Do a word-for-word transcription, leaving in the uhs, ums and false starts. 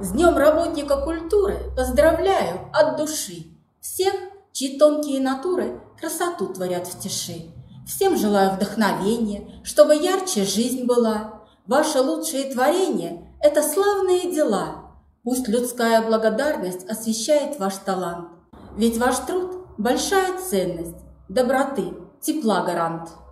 С Днем работника культуры поздравляю от души всех, чьи тонкие натуры красоту творят в тиши. Всем желаю вдохновения, чтобы ярче жизнь была. Ваши лучшие творения – это славные дела. Пусть людская благодарность освещает ваш талант. Ведь ваш труд – большая ценность, доброты, тепла гарант.